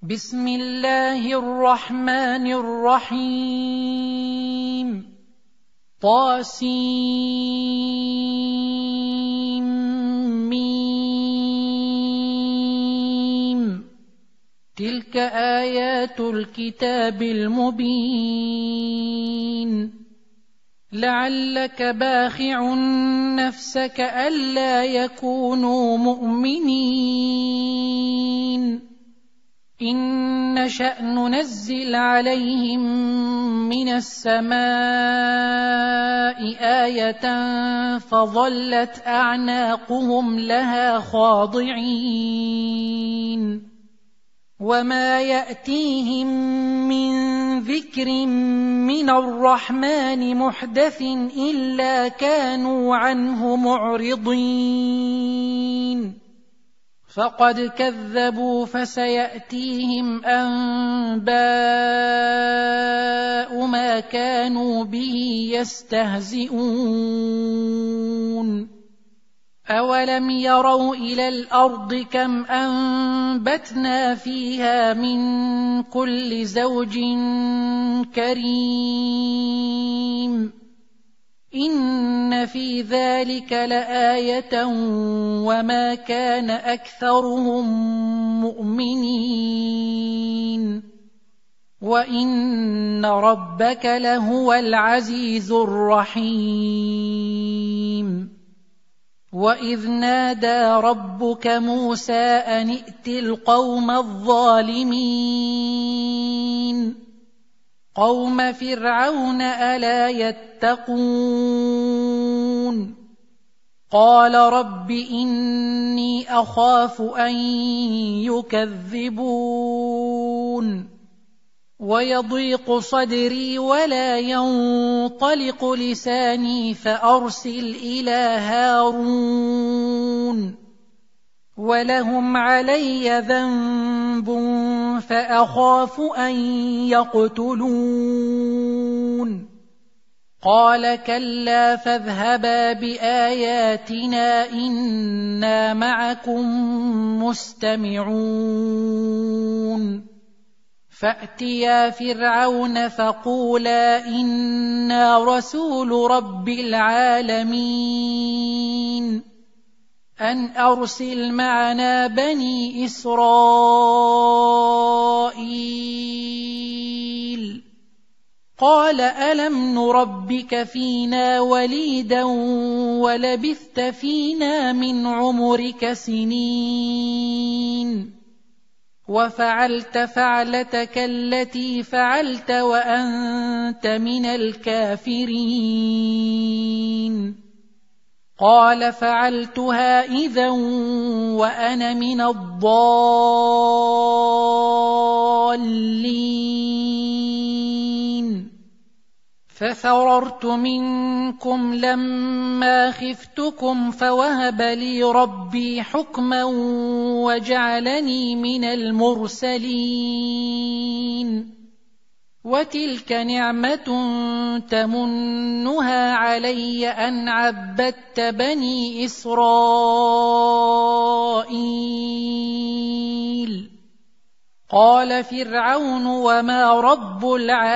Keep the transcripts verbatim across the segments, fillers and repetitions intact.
بسم الله الرحمن الرحيم طاسيم ميم تلك آيات الكتاب المبين لعلك باخع نفسك ألا يكونوا مؤمنين إن نشأ ننزل عليهم من السماء آية فظلت أعناقهم لها خاضعين وما يأتيهم من ذكر من الرحمن محدث إلا كانوا عنه معرضين فقد كذبوا فسيأتيهم أنباء ما كانوا به يستهزئون أولم يروا إلى الأرض كم أنبتنا فيها من كل زوج كريم إن في ذلك لآية وما كان أكثرهم مؤمنين وإن ربك لهو العزيز الرحيم وإذ نادى ربك موسى أن ائت القوم الظالمين قوم فرعون ألا يتقون قال رب إني أخاف أن يكذبون ويضيق صدري ولا ينطلق لساني فأرسل إلى هارون ولهم علي ذنب فأخاف أن يقتلون قال كلا فاذهبا بآياتنا إنا معكم مستمعون فأتيا فرعون فقولا إنا رسول رب العالمين أن أرسل معنا بني إسرائيل قال ألم نربك فينا وليدا ولبثت فينا من عمرك سنين وفعلت فعلتك التي فعلت وأنت من الكافرين قال فعلتها إذا وأنا من الضالين ففررت منكم لما خفتكم فوهب لي ربي حكما وجعلني من المرسلين وتلك نعمة تمنها علي أن عبدت بني إسرائيل قال فرعون وما رب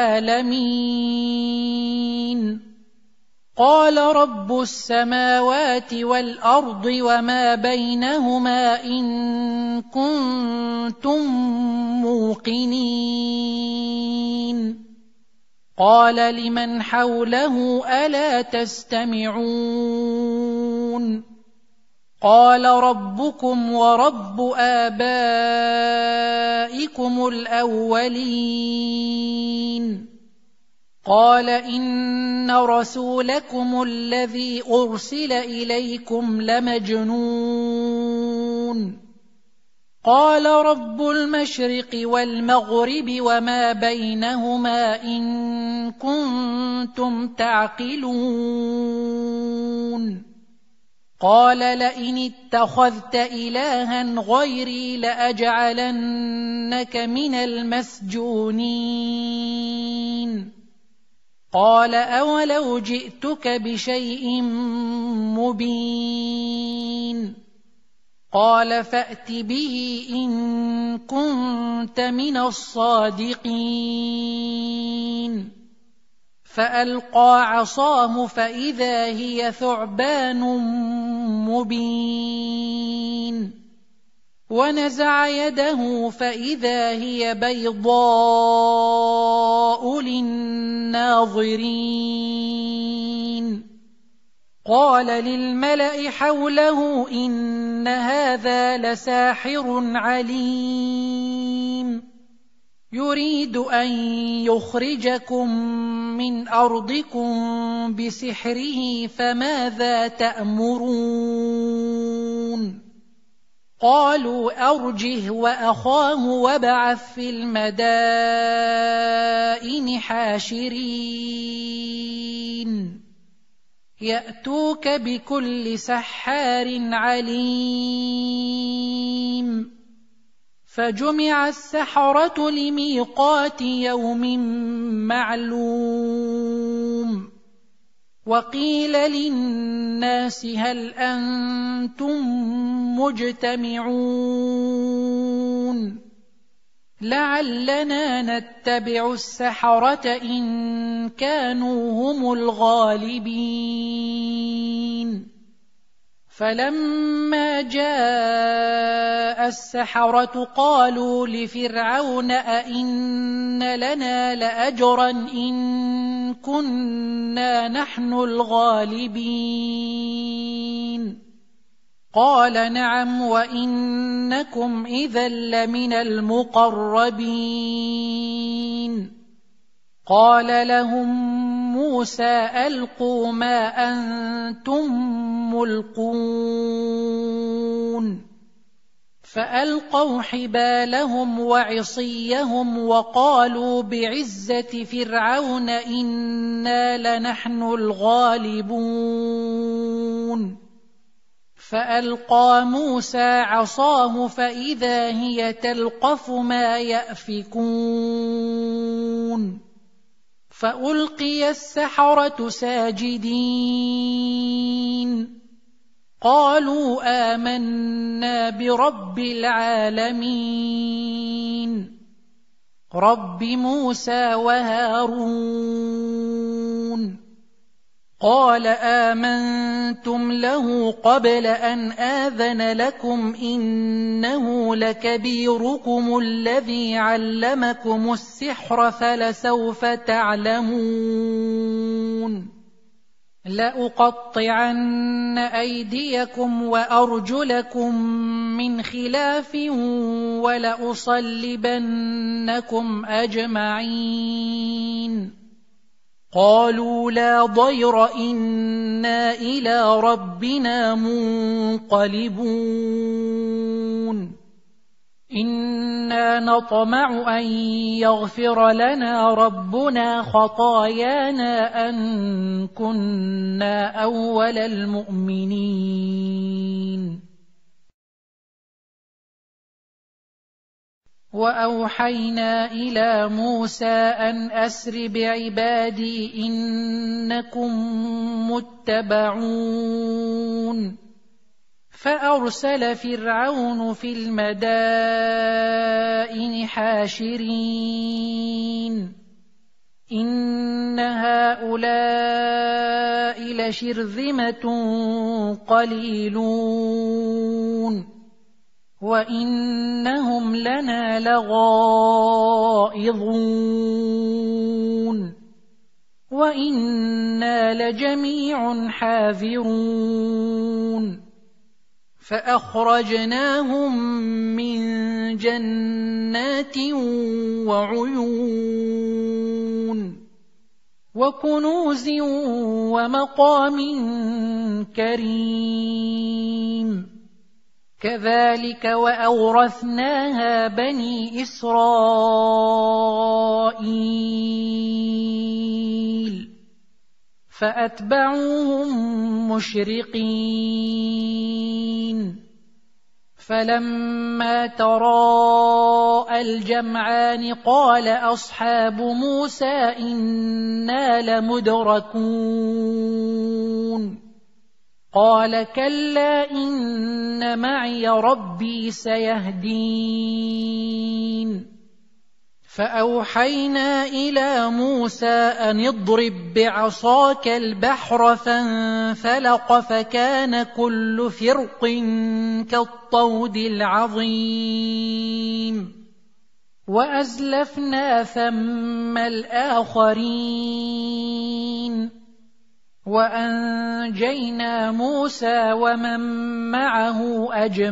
العالمين قال رب السماوات والأرض وما بينهما إن كنتم موقنين قال لمن حوله ألا تستمعون قال ربكم ورب آبائكم الأولين قال إن رسولكم الذي أرسل إليكم لمجنون قال رب المشرق والمغرب وما بينهما إن كنتم تعقلون قال لئن اتخذت إلها غيري لأجعلنك من المسجونين قال أولو جئتك بشيء مبين قال فأت به إن كنت من الصادقين فألقى عصاه فإذا هي ثعبان مبين ونزع يده فإذا هي بيضاء للناظرين قال للملأ حوله إن هذا لساحر عليم يريد أن يخرجكم من أرضكم بسحره فماذا تأمرون قالوا أرجه وأخاه وابعث في المدائن حاشرين يأتوك بكل سحار عليم فجمع السحرة لميقات يوم معلوم وقيل للناس هل أنتم مجتمعون لعلنا نتبع السحرة إن كانوا هم الغالبين فلما جاء السحرة قالوا لفرعون أئن لنا لأجرا إن كنا نحن الغالبين قال نعم وإنكم إذا لمن المقربين قال لهم موسى ألقوا ما أنتم ملقون فألقوا حبالهم وعصيهم وقالوا بعزة فرعون إنا لنحن الغالبون فألقى موسى عصاه فإذا هي تلقف ما يأفكون فألقي السحرة ساجدين قالوا آمنا برب العالمين رب موسى وهارون قال آمنتم له قبل أن آذن لكم إنه لكبيركم الذي علمكم السحر فلسوف تعلمون لأقطعن أيديكم وأرجلكم من خلاف ولأصلبنكم أجمعين قالوا لا ضير إنا إلى ربنا منقلبون إنا نطمع أن يغفر لنا ربنا خطايانا أن كنا أول المؤمنين وأوحينا إلى موسى أن أسر بعبادي إنكم متبعون فأرسل فرعون في المدائن حاشرين إن هؤلاء لشرذمة قليلون وإنهم لنا لغائظون وإنا لجميع حاذرون فأخرجناهم من جنات وعيون وكنوز ومقام كريم كذلك وأورثناها بني إسرائيل فأتبعوهم مشرقين فلما تراءى الجمعان قال أصحاب موسى إنا لمدركون قال كلا إن معي ربي سيهدين فأوحينا إلى موسى أن اضرب بعصاك البحر فانفلق فكان كل فرق كالطود العظيم وأزلفنا ثم الآخرين وأنجينا موسى ومن معه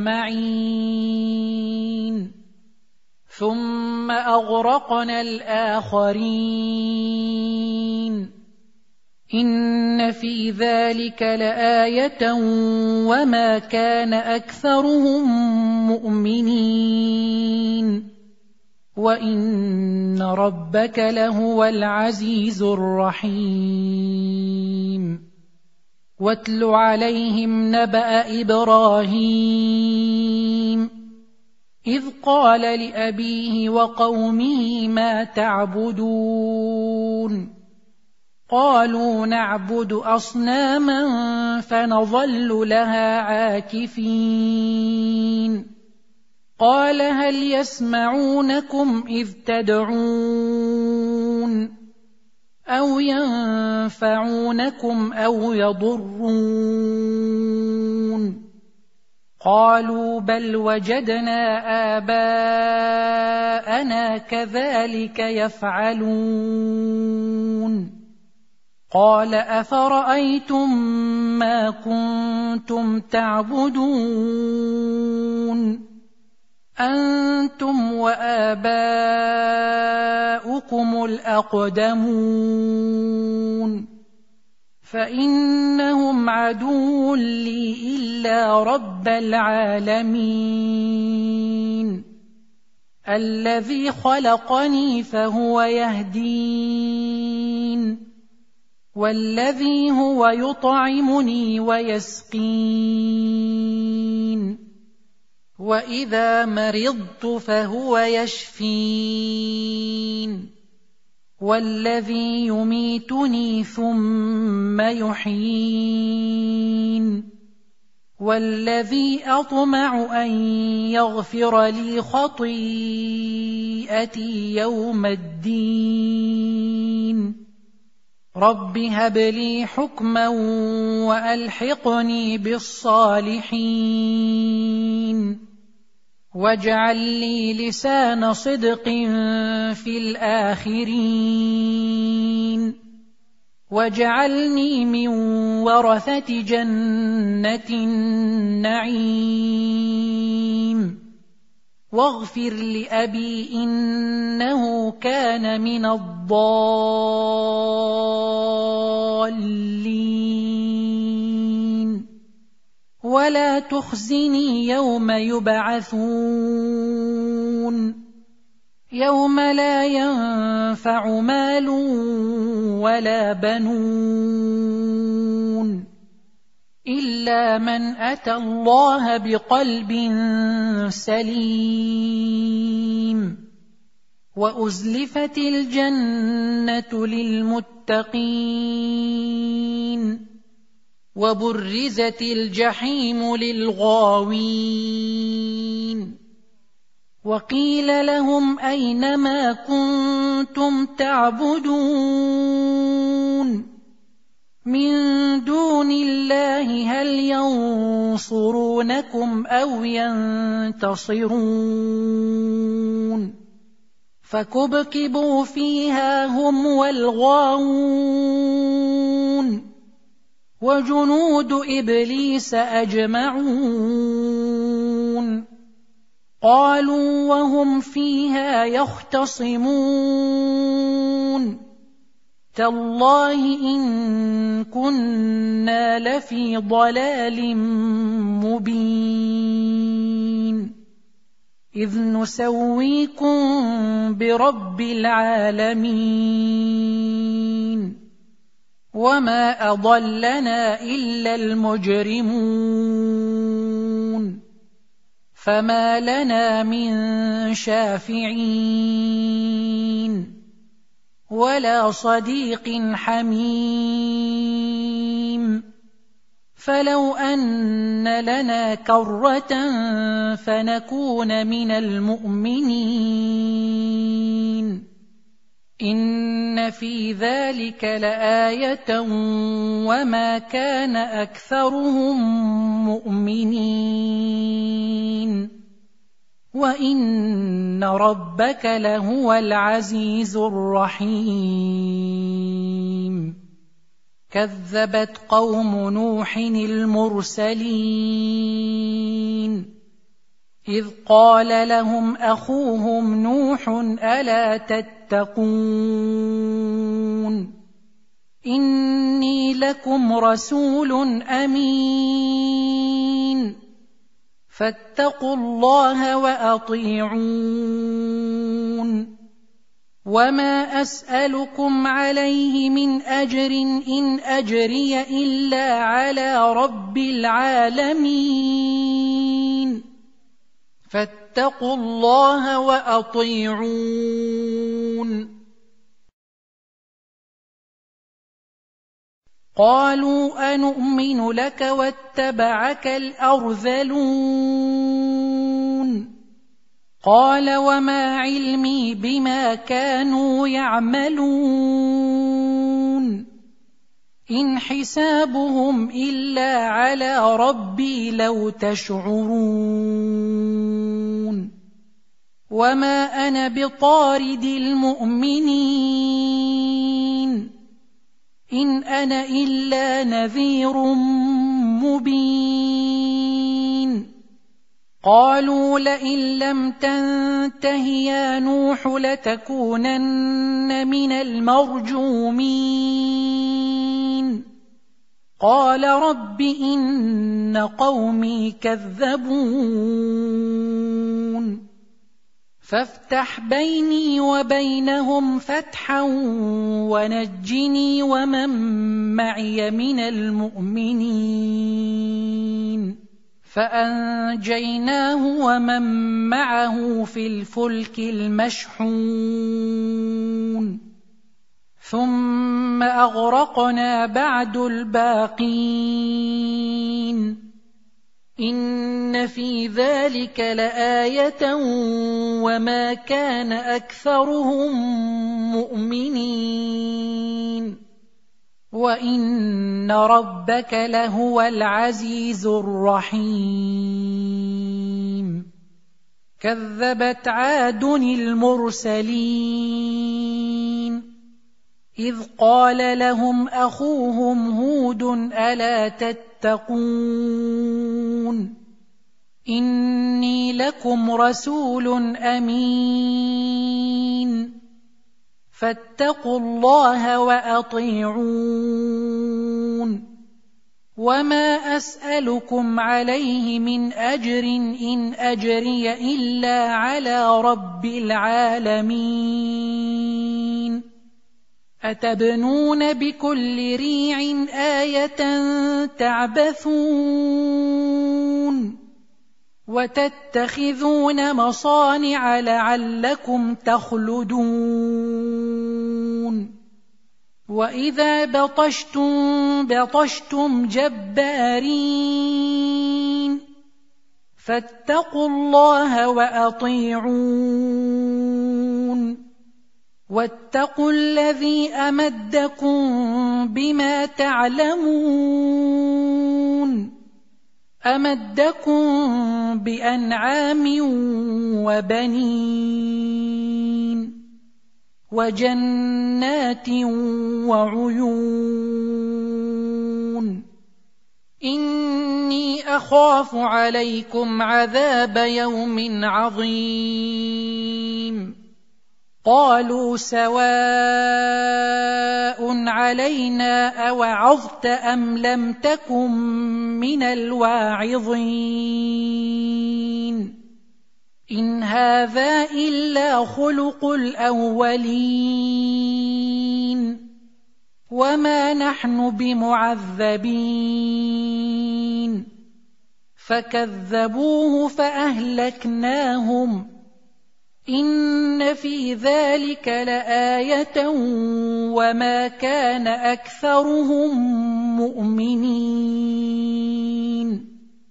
أجمعين ثم أغرقنا الآخرين إن في ذلك لآية وما كان أكثرهم مؤمنين وإن ربك لهو العزيز الرحيم واتل عليهم نبأ إبراهيم إذ قال لأبيه وقومه ما تعبدون قالوا نعبد أصناما فنظل لها عاكفين قال هل يسمعونكم إذ تدعون أو ينفعونكم أو يضرون قالوا بل وجدنا آباءنا كذلك يفعلون قال أفرأيتم ما كنتم تعبدون أنتم وآباؤكم الأقدمون فإنهم عدو لي إلا رب العالمين الذي خلقني فهو يهدين والذي هو يطعمني ويسقين وإذا مرضت فهو يشفين والذي يميتني ثم يحيين والذي أطمع أن يغفر لي خطيئتي يوم الدين رب هب لي حكما وألحقني بالصالحين واجعل لي لسان صدق في الآخرين واجعلني من ورثة جنة النعيم واغفر لأبي إنه كان من الضالين ولا تخزني يوم يبعثون يوم لا ينفع مال ولا بنون إلا من أتى الله بقلب سليم وأزلفت الجنة للمتقين وبرزت الجحيم للغاوين وقيل لهم أين ما كنتم تعبدون من دون الله هل ينصرونكم أو ينتصرون فكبكبوا فيها هم والغاوون وجنود إبليس أجمعون قالوا وهم فيها يختصمون تالله إن كنا لفي ضلال مبين إذ نسويكم برب العالمين وما أضلنا إلا المجرمون فما لنا من شافعين ولا صديق حميم فلو أن لنا كرة فنكون من المؤمنين إن في ذلك لآية وما كان أكثرهم مؤمنين وإن ربك لهو العزيز الرحيم كذبت قوم نوح المرسلين إذ قال لهم أخوهم نوح ألا تتقون إني لكم رسول أمين فاتقوا الله وأطيعون وما أسألكم عليه من أجر إن أجري إلا على رب العالمين فاتقوا الله وأطيعون قالوا أنؤمن لك واتبعك الأرذلون قال وما علمي بما كانوا يعملون إن حسابهم إلا على ربي لو تشعرون وما أنا بطارد المؤمنين إن أنا إلا نذير مبين قالوا لئن لم تنته يا نوح لتكونن من المرجومين قال رب إن قومي كذبون فافتح بيني وبينهم فتحا ونجني ومن معي من المؤمنين فأنجيناه ومن معه في الفلك المشحون ثم أغرقنا بعد الباقين إن في ذلك لآية وما كان أكثرهم مؤمنين وإن ربك لهو العزيز الرحيم كذبت عاد المرسلين إذ قال لهم أخوهم هود ألا تتقون إني لكم رسول أمين فاتقوا الله وأطيعون وما أسألكم عليه من أجر إن أجري إلا على رب العالمين أتبنون بكل ريع آية تعبثون وتتخذون مصانع لعلكم تخلدون وإذا بطشتم بطشتم جبارين فاتقوا الله وأطيعون واتقوا الذي أمدكم بما تعلمون أمدكم بأنعام وبنين وجنات وعيون إني أخاف عليكم عذاب يوم عظيم قالوا سواء علينا أوعظت أم لم تكن من الواعظين إن هذا إلا خلق الأولين وما نحن بمعذبين فكذبوه فأهلكناهم إن في ذلك لآية وما كان أكثرهم مؤمنين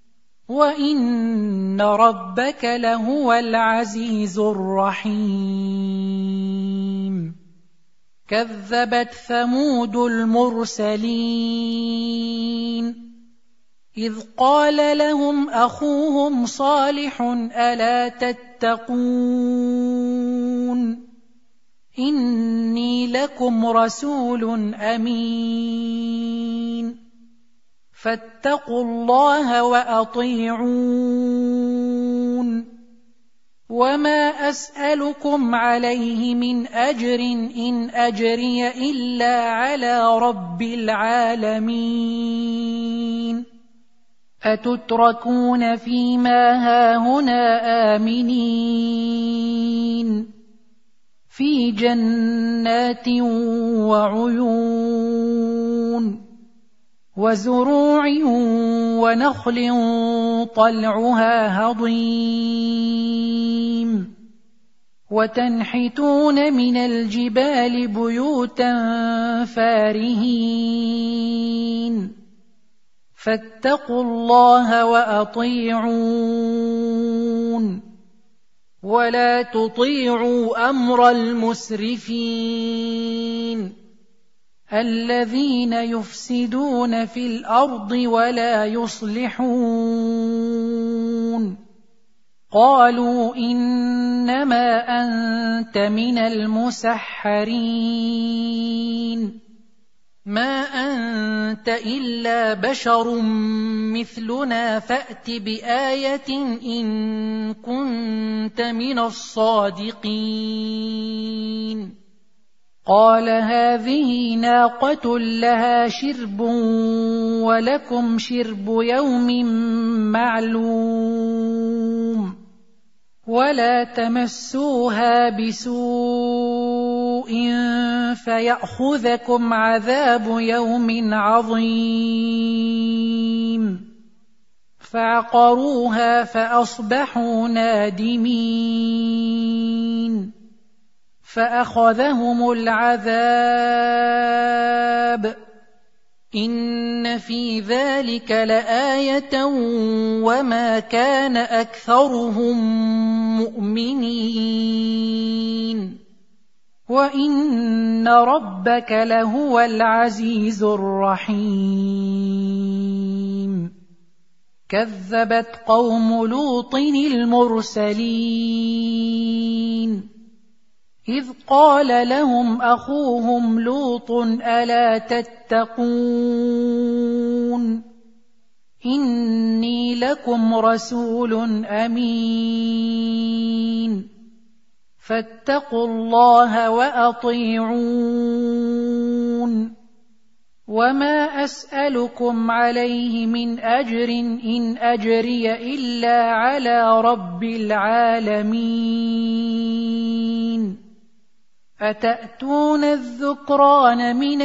وإن ربك لهو العزيز الرحيم كذبت ثمود المرسلين إذ قال لهم أخوهم صالح ألا تتقون إني لكم رسول أمين فاتقوا الله وأطيعون وما أسألكم عليه من أجر إن أجري إلا على رب العالمين أتتركون فيما هاهنا آمنين في جنات وعيون وزروع ونخل طلعها هضيم وتنحتون من الجبال بيوتا فارهين فاتقوا الله وأطيعون ولا تطيعوا أمر المسرفين الذين يفسدون في الأرض ولا يصلحون قالوا إنما أنت من المسحرين ما أنت إلا بشر مثلنا فأت بآية إن كنت من الصادقين قال هذه ناقة لها شرب ولكم شرب يوم معلوم ولا تمسوها بسوء فيأخذكم عذاب يوم عظيم فعقروها فأصبحوا نادمين فأخذهم العذاب إن في ذلك لآية وما كان أكثرهم مؤمنين وإن ربك لهو العزيز الرحيم كذبت قوم لوط المرسلين إذ قال لهم أخوهم لوط ألا تتقون إني لكم رسول أمين فاتقوا الله وأطيعون وما أسألكم عليه من أجر إن أجري إلا على رب العالمين أتأتون الذكران من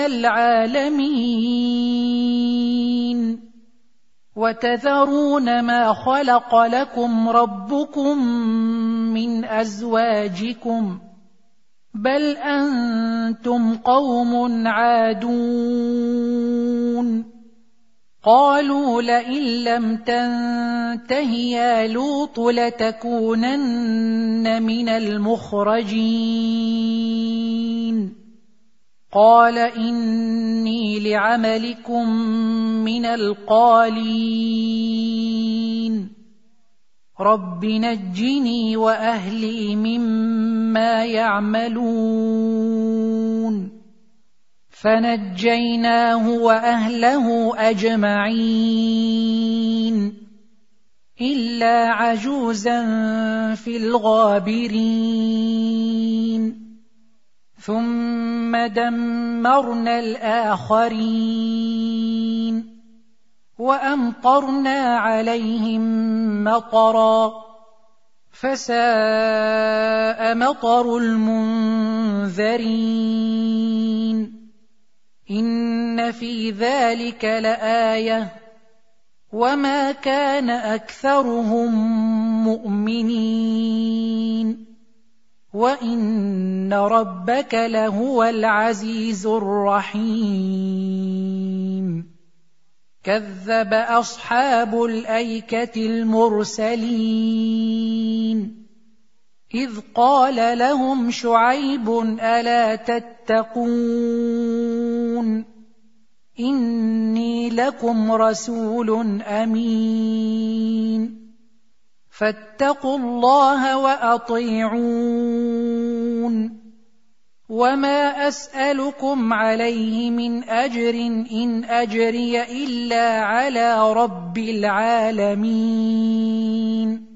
العالمين وتذرون ما خلق لكم ربكم من أزواجكم بل أنتم قوم عادون قالوا لئن لم تنته يا لوط لتكونن من المخرجين قال إني لعملكم من القالين رب نجني وأهلي مما يعملون فنجيناه وأهله أجمعين إلا عجوزا في الغابرين ثم دمرنا الآخرين وأمطرنا عليهم مطرا فساء مطر المنذرين إن في ذلك لآية وما كان أكثرهم مؤمنين وَإِنَّ رَبَّكَ لَهُوَ الْعَزِيزُ الرَّحِيمُ كَذَّبَ أَصْحَابُ الْأَيْكَةِ الْمُرْسَلِينَ إِذْ قَالَ لَهُمْ شُعَيْبٌ أَلَا تَتَّقُونَ إِنِّي لَكُمْ رَسُولٌ أَمِينٌ فَاتَّقُوا اللَّهَ وَأَطِيعُونِ وَمَا أَسْأَلُكُمْ عَلَيْهِ مِنْ أَجْرٍ إِنْ أَجْرِيَ إِلَّا عَلَى رَبِّ الْعَالَمِينَ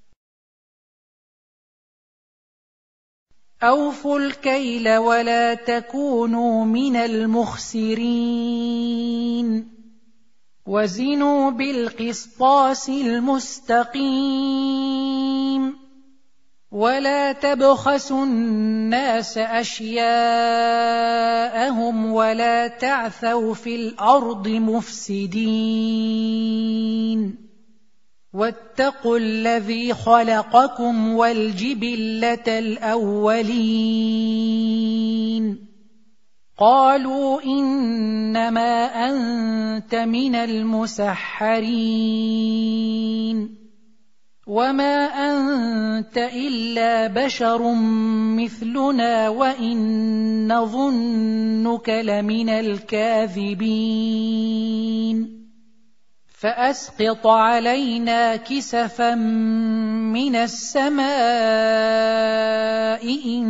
أَوْفُوا الْكَيْلَ وَلَا تَكُونُوا مِنَ الْمُخْسِرِينَ وَزِنُوا بِالْقِسْطَاسِ الْمُسْتَقِيمِ وَلَا تَبْخَسُوا النَّاسَ أَشْيَاءَهُمْ وَلَا تَعْثَوْا فِي الْأَرْضِ مُفْسِدِينَ وَاتَّقُوا الَّذِي خَلَقَكُمْ وَالْجِبِلَّةَ الْأَوَّلِينَ قَالُوا إِنَّمَا أَنتَ مِنَ الْمُسَحَّرِينَ وَمَا أَنتَ إِلَّا بَشَرٌ مِثْلُنَا وَإِن نَّظُنُّكَ لَمِنَ الْكَاذِبِينَ فَأَسْقِطْ عَلَيْنَا كِسَفًا مِّنَ السَّمَاءِ إِن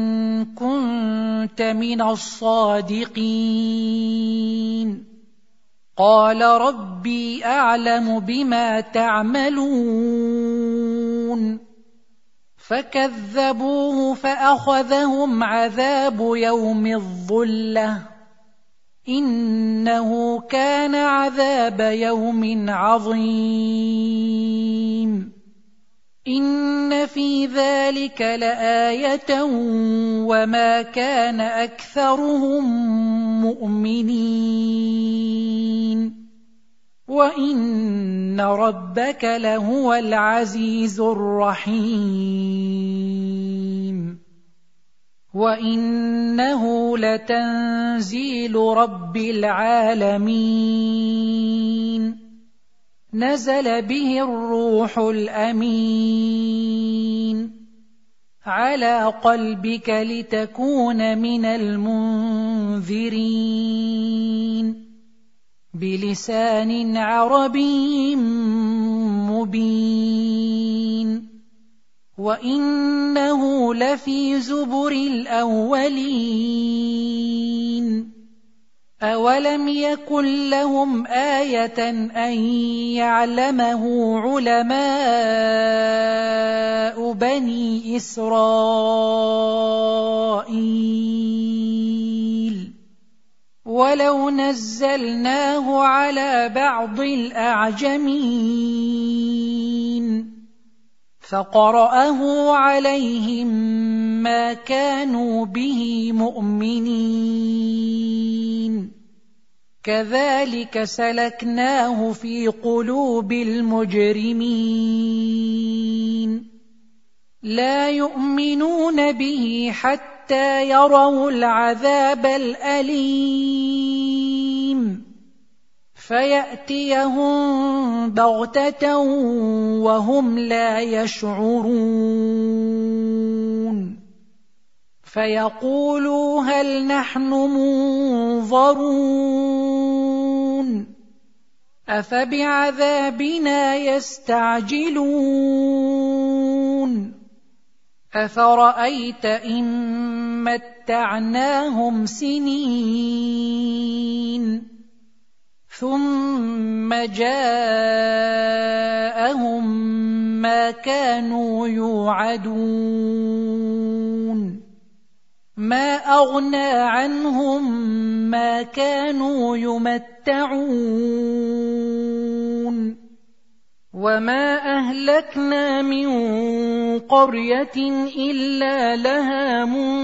كُنتَ مِنَ الصَّادِقِينَ قَالَ رَبِّي أَعْلَمُ بِمَا تَعْمَلُونَ فَكَذَّبُوهُ فَأَخَذَهُمْ عَذَابُ يَوْمِ الظُّلَّةِ إِنَّهُ كَانَ عَذَابَ يَوْمٍ عَظِيمٍ إِنَّ فِي ذَلِكَ لَآيَةً وَمَا كَانَ أَكْثَرُهُم مُؤْمِنِينَ وَإِنَّ رَبَّكَ لَهُوَ الْعَزِيزُ الرَّحِيمُ وَإِنَّهُ لَتَنزِيلُ رَبِّ الْعَالَمِينَ نَزَلَ بِهِ الرُّوحُ الْأَمِينُ عَلَى قَلْبِكَ لِتَكُونَ مِنَ الْمُنذِرِينَ بِلِسَانٍ عَرَبِيٍّ مُبِينٍ وَإِنَّهُ لَفِي زُبُرِ الْأَوَّلِينَ أَوَلَمْ يَكُنْ لَهُمْ آيَةً أَنْ يَعْلَمَهُ عُلَمَاءُ بَنِي إِسْرَائِيلَ وَلَوْ نَزَّلْنَاهُ عَلَى بَعْضِ الْأَعْجَمِينَ فَقَرَأَهُ عَلَيْهِمْ مَا كَانُوا بِهِ مُؤْمِنِينَ كَذَلِكَ سَلَكْنَاهُ فِي قُلُوبِ الْمُجْرِمِينَ لَا يُؤْمِنُونَ بِهِ حَتَّى يَرَوُا الْعَذَابَ الْأَلِيمَ فَيَأْتِيَهُم بَغْتَةً وَهُمْ لَا يَشْعُرُونَ فَيَقُولُوا هَلْ نَحْنُ مُنظَرُونَ أَفَبِعَذَابِنَا يَسْتَعْجِلُونَ أَفَرَأَيْتَ إِن مَّتَّعْنَاهُمْ سِنِينَ ثُمَّ جَاءَهُم مَّا كَانُوا يُوعَدُونَ مَا أَغْنَىٰ عَنْهُم مَّا كَانُوا يُمَتَّعُونَ وَمَا أَهْلَكْنَا مِن قَرْيَةٍ إِلَّا لَهَا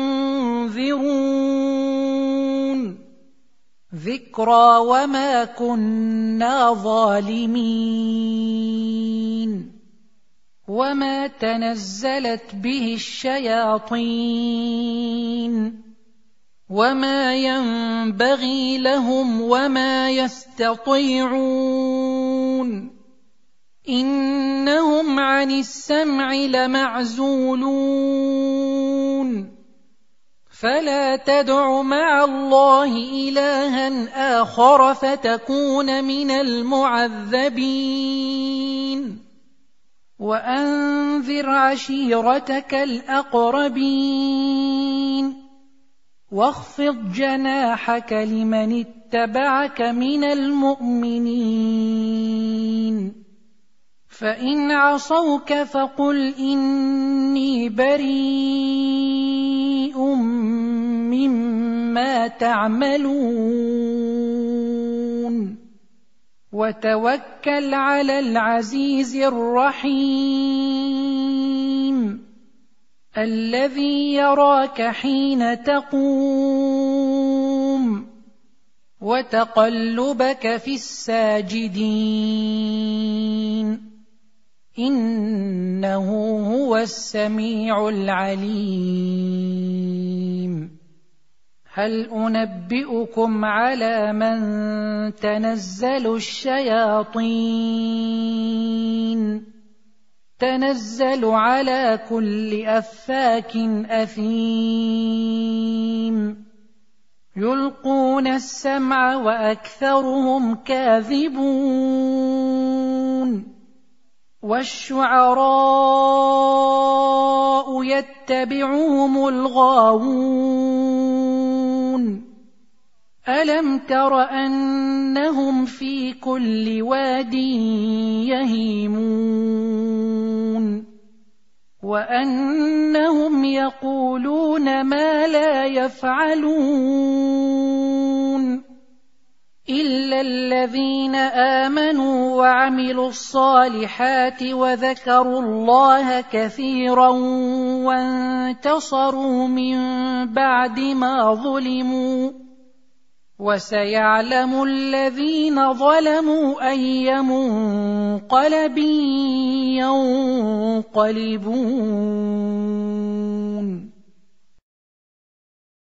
مُنذِرُونَ ذِكْرَىٰ وَمَا كُنَّا ظَالِمِينَ وما تنزلت به الشياطين وما ينبغي لهم وما يستطيعون إنهم عن السمع لمعزولون فلا تدع مع الله إلها آخر فتكون من المعذبين وأنذر عشيرتك الأقربين واخفض جناحك لمن اتبعك من المؤمنين فإن عصوك فقل إني بريء مما تعملون وتوكل على العزيز الرحيم الذي يراك حين تقوم وتقلبك في الساجدين إنه هو السميع العليم هل أنبئكم على من تنزل الشياطين تنزل على كل أفاك أثيم يلقون السمع وأكثرهم كاذبون والشعراء يتبعهم الغاوون ألم تر أنهم في كل واد يهيمون وأنهم يقولون ما لا يفعلون إلا الذين آمنوا وعملوا الصالحات وذكروا الله كثيرا وانتصروا من بعد ما ظلموا وسيعلم الذين ظلموا أي منقلب ينقلبون